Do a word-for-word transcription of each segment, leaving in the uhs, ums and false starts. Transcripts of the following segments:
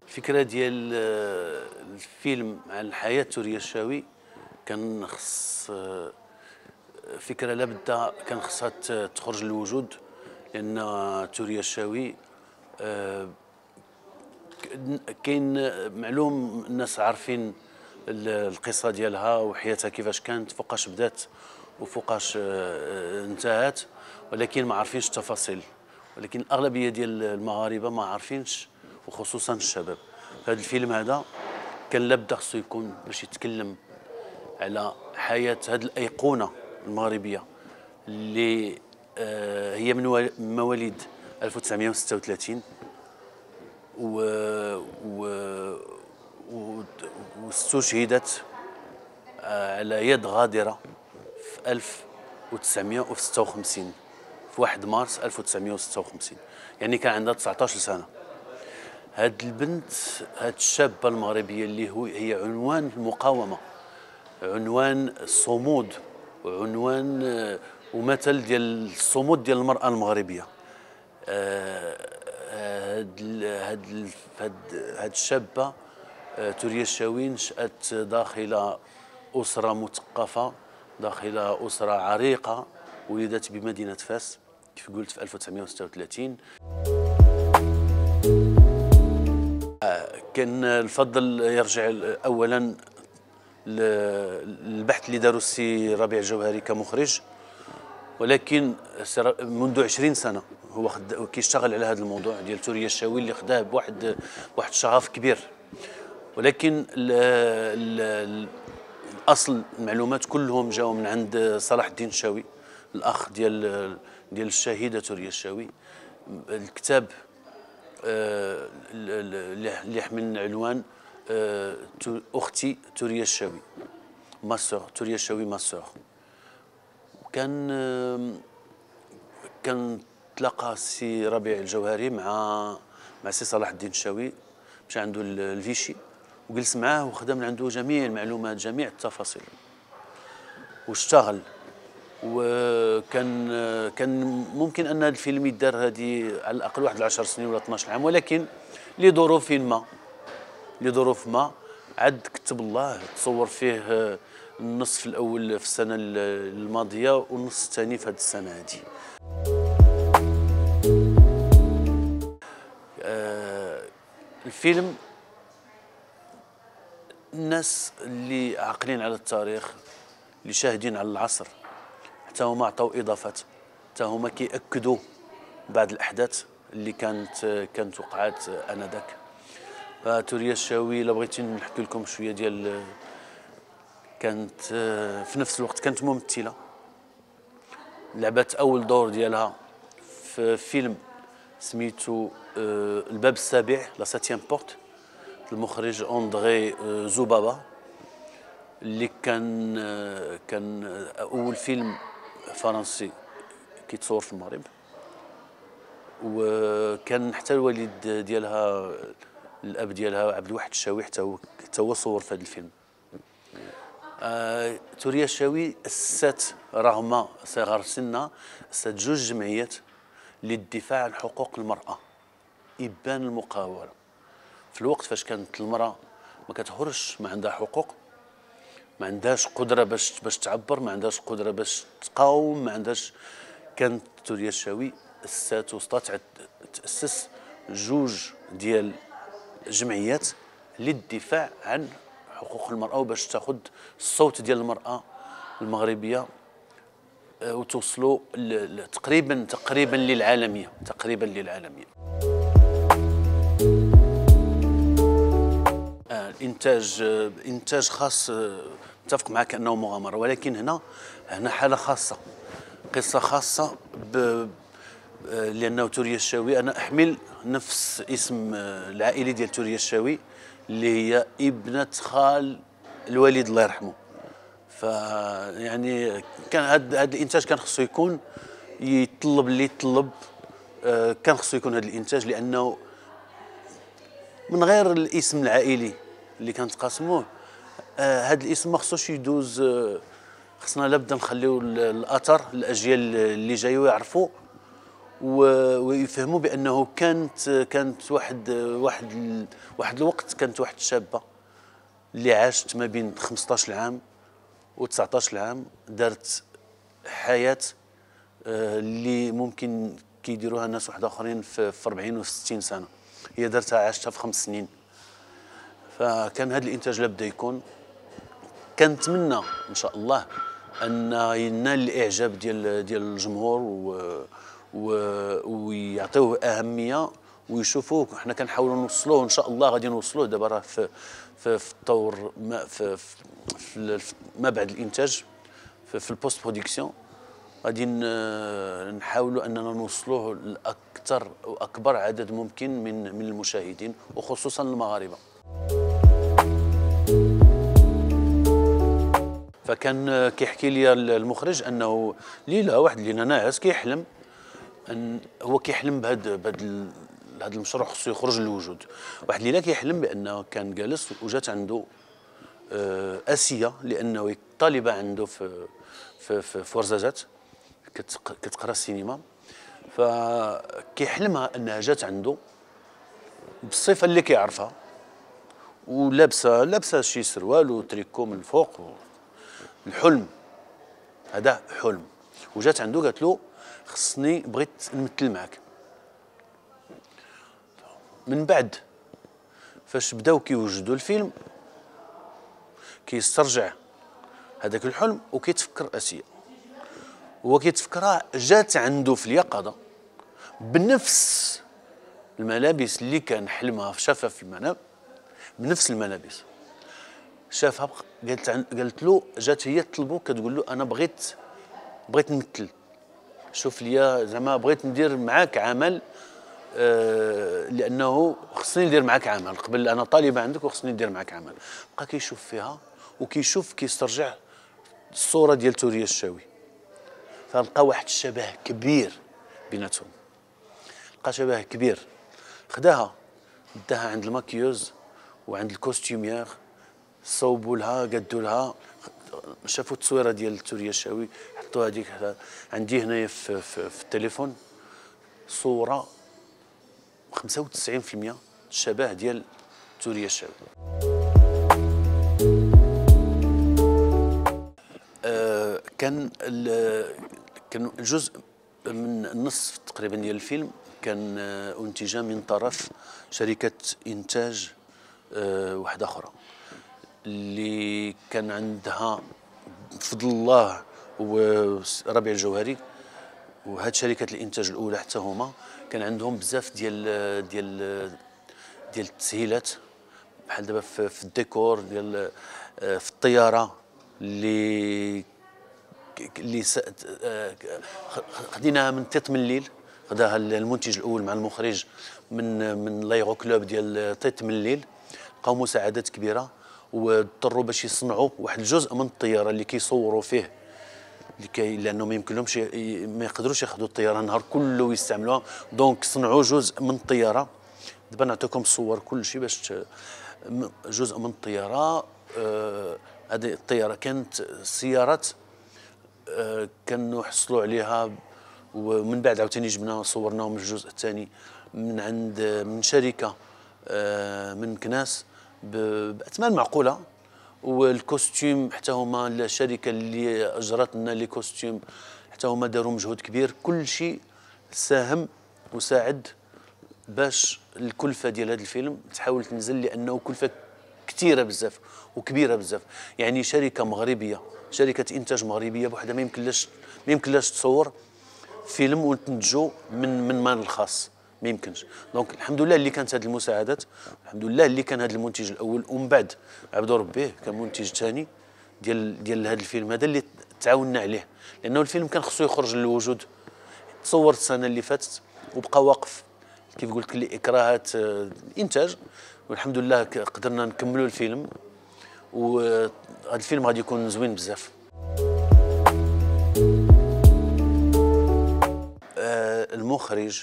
الفكرة ديال آه، الفيلم عن حياة توريا الشاوي كان خص آه، فكرة لابد كان خصها ت- تخرج للوجود، لأن توريا الشاوي آه، ك- كاين معلوم الناس عارفين ال- القصة ديالها وحياتها كيفاش كانت، فوقاش بدات وفوقاش آه، انتهت، ولكن ما عارفينش التفاصيل. ولكن الأغلبية ديال المغاربة ما عارفينش، وخصوصا الشباب. هذا الفيلم هذا كان لابد خصو يكون باش يتكلم على حياة هذه الأيقونة المغربية اللي آه، هي من وا- من مواليد ألف وتسعمائة وستة وثلاثين و و و- واستشهدت آه، على يد غادرة في ألف وتسعمائة وستة وخمسين، في واحد مارس ألف وتسعمائة وستة وخمسين، يعني كان عندها تسعة عشر سنة. هاد البنت، هاد الشابة المغربية اللي هو هي عنوان المقاومة، عنوان الصمود، وعنوان آه، ومثل ديال الصمود ديال المرأة المغربية. آه، هاد ال- هاد ال- هاد هاد الشابة آه، توريا الشاوي نشأت داخل أسرة مثقفة، داخل أسرة عريقة، ولدت بمدينة فاس كيف قلت في ألف وتسعمائة وستة وثلاثين. كان الفضل يرجع أولا للبحث اللي داروا السي ربيع الجوهري كمخرج، ولكن منذ عشرين سنة هو خد... كيشتغل على هذا الموضوع ديال توريا الشاوي اللي خداه بواحد واحد الشغف كبير. ولكن ال... ال... الاصل المعلومات كلهم جاوا من عند صلاح الدين الشاوي، الاخ ديال ديال الشهيده توريا الشاوي. الكتاب آه، اللي يحمل عنوان آه، اختي توريا الشاوي، ما سور توريا الشاوي ما سور. كان آه، كان تلاقى السي ربيع الجوهري مع مع سي صلاح الدين الشاوي، مشى عنده الفيشي وجلس معاه وخدم من عنده جميع المعلومات، جميع التفاصيل، واشتغل. وكان كان ممكن ان هذا الفيلم يدار هذه على الاقل واحد العشر سنين ولا اثنا عشر عام، ولكن لظروف ما لظروف ما عاد كتب الله تصور فيه النصف الاول في السنه الماضيه والنصف الثاني في هذه السنه هذه. آه، الفيلم الناس اللي عاقلين على التاريخ، اللي شاهدين على العصر، حتى هما عطاو اضافات، حتى هما كيأكدوا بعض الاحداث اللي كانت كانت وقعات انذاك. فتوريا الشاوي الا بغيتي نحكي لكم شويه ديال، كانت في نفس الوقت كانت ممثله، لعبت اول دور ديالها في فيلم سميتو الباب السابع، لا ساتيام بورت، المخرج اندري زوبابا، اللي كان كان اول فيلم فرنسي كيتصور في المغرب. وكان حتى الوالد ديالها، الاب ديالها عبد الواحد الشاوي، حتى هو حتى هو صور في هذا الفيلم. آه، توريا الشاوي اسست رغم صغر سنها اسست جوج جمعيات للدفاع عن حقوق المراه، ابان المقاومه في الوقت فاش كانت المراه ما كتهرش، ما عندها حقوق، ما عندهاش قدره باش باش تعبر، ما عندهاش قدره باش تقاوم، ما عندهاش. كانت توريا الشاوي اسات وسطات تاسس جوج ديال جمعيات للدفاع عن حقوق المراه، وباش تاخذ الصوت ديال المراه المغربيه آه، وتوصلوا تقريبا تقريبا للعالميه، تقريبا للعالميه. آه، الانتاج آه، انتاج خاص، آه، متفق معك انه مغامره، ولكن هنا هنا حاله خاصه، قصه خاصه ب آه، لانه توريا الشاوي انا احمل نفس اسم آه، العائلي ديال توريا الشاوي اللي هي ابنه خال الوالد الله يرحمه. فيعني كان هذا هذا الانتاج كان خصو يكون يطلب اللي يطلب، آه، كان خصو يكون هذا الانتاج، لانه من غير الاسم العائلي اللي كنتقاسموه هذا آه الاسم ما خصوش يدوز. آه خصنا لابد نخليو الاثر الاجيال اللي جايو يعرفوا ويفهموا بانه كانت كانت واحد واحد واحد الوقت كانت واحد الشابه اللي عاشت ما بين خمسطاش عام و تسعطاش عام، دارت حياه اللي ممكن كيديروها ناس واحد اخرين في أربعين و ستين سنه، هي دارتها عاشتها في خمس سنين. فكان هذا الانتاج لابد يكون، كنتمنى ان شاء الله ان ينال الاعجاب ديال ديال الجمهور و ويعطيوه اهميه ويشوفوه. حنا كنحاولوا نوصلوه، ان شاء الله غادي نوصلوه دابا راه في في في الطور ما في, في, في ما بعد الانتاج، في, في البوست برودكسيون غادي نحاولوا اننا نوصلوه لاكثر واكبر عدد ممكن من من المشاهدين وخصوصا المغاربه. فكان كيحكي لي المخرج انه ليله واحد الليله ناعس كيحلم ان هو كيحلم بهذا بهذا هذا المشروع خصو يخرج للوجود. واحد الليله كيحلم بانه كان جالس وجات عنده اسيه، لانه طالبه عنده في في في فرزازات كتقرا السينما، فكيحلمها انها جات عنده بالصفه اللي كيعرفها ولابسه لابسه شي سروال وتريكو من الفوق. الحلم هذا حلم، وجات عنده قالت له خصني بغيت نمثل معك. من بعد فاش بداو كيوجدوا الفيلم كيسترجع هذاك الحلم وكيتفكر اسيا، هو كيتفكرها جات عنده في اليقظه بنفس الملابس اللي كان حلمها شافها في المنام، بنفس الملابس شافها. قالت قالت له جات هي تطلبو كتقول له انا بغيت بغيت نمثل، شوف ليا زعما بغيت ندير معاك عمل، آه لانه خصني ندير معاك عمل قبل، انا طالبه عندك وخصني ندير معاك عمل. بقى كيشوف فيها وكيشوف كيسترجع الصوره ديال توريا الشاوي، فلقى واحد الشبه كبير بيناتهم، لقى شبه كبير. خداها داها عند الماكيوز وعند الكوستيوميير، صوبوا لها قدوا لها، شافوا التصويره ديال توريا الشاوي حطوا هذيك. عندي هنايا في, في, في التليفون صوره خمسة وتسعين بالمئة الشبه ديال توريا الشاوي. آه كان كان جزء من النصف تقريبا ديال الفيلم كان انتجه من طرف شركه انتاج آه واحده اخرى اللي كان عندها بفضل الله وربيع الجوهري، وهاد شركه الانتاج الاولى حتى هما كان عندهم بزاف ديال ديال ديال التسهيلات، بحال دابا في الديكور ديال في الطياره اللي اللي خديناها من تيط من الليل، خداها المنتج الاول مع المخرج من من لايغو كلوب ديال تيط من الليل، لقاو مساعدات كبيره واضطروا باش يصنعوا واحد الجزء من الطياره اللي كيصوروا فيه، لكي لانه ما يمكنلهمش ما يقدروش ياخذوا الطياره النهار كله ويستعملوها، دونك صنعوا جزء من الطياره. دابا نعطيكم الصور كل شيء باش جزء من الطياره. هذه آه الطياره كانت سيارات آه كانوا حصلوا عليها، ومن بعد عاوتاني جبنا صورناهم الجزء الثاني من عند من شركه آه من كناس باثمان معقوله، والكوستيم حتى هما الشركه اللي اجرت لنا لي كوستيم حتى هما داروا مجهود كبير. كل شيء ساهم وساعد باش الكلفه ديال هذا الفيلم تحاول تنزل، لانه كلفه كثيره بزاف وكبيره بزاف. يعني شركه مغربيه، شركه انتاج مغربيه بوحدها ما يمكنلاش ما يمكنلاش تصور فيلم وتنتجو من من مال الخاص، ما يمكنش. دونك الحمد لله اللي كانت هذه المساعدات، الحمد لله اللي كان هذا المنتج الاول، ومن بعد عبدو ربيه كان منتج ثاني ديال ديال هذا الفيلم هذا اللي تعاوننا عليه، لانه الفيلم كان خصو يخرج للوجود. تصور السنه اللي فاتت وبقى واقف كيف قلت لك لاكراهات الانتاج، والحمد لله قدرنا نكملوا الفيلم، وهذا الفيلم غادي يكون زوين بزاف. المخرج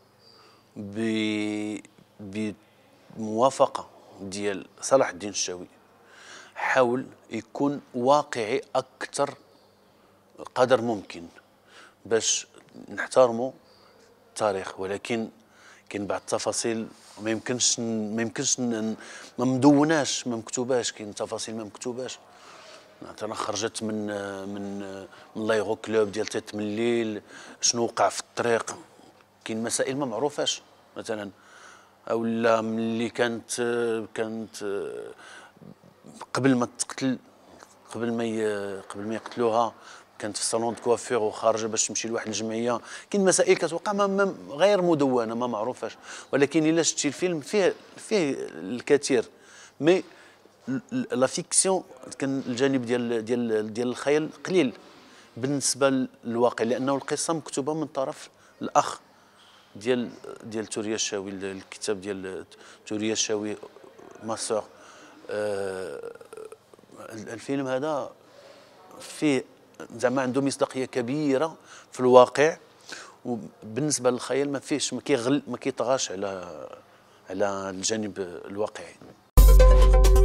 بموافقه ديال صلاح الدين الشاوي حاول يكون واقعي اكثر قدر ممكن باش نحترموا التاريخ، ولكن كاين بعض التفاصيل ما يمكنش ما يمكنش ما مدوناش، ما مكتوباش. كاين تفاصيل ما مكتوباش. مثلا خرجت من من من لايغو كلوب ديال تيت من الليل، شنو وقع في الطريق. كاين مسائل ما معروفاش مثلا، او لا ملي كانت كانت قبل ما تقتل، قبل ما قبل ما يقتلوها كانت في صالون دو كوافير وخارجه باش تمشي لواحد الجمعيه. كاين مسائل كتوقع ما غير مدونه ما معروفاش، ولكن الا شفتي الفيلم فيه فيه الكثير. مي لا فيكسيون كان الجانب ديال ديال ديال الخيال قليل بالنسبه للواقع، لانه القصه مكتوبه من طرف الاخ ديال ديال توريا الشاوي، الكتاب ديال توريا الشاوي ماسور. آه الفيلم هذا فيه زعما عنده مصداقيه كبيره في الواقع، وبالنسبه للخيال ما فيهش ما كيغل ما كيطغاش على على الجانب الواقعي.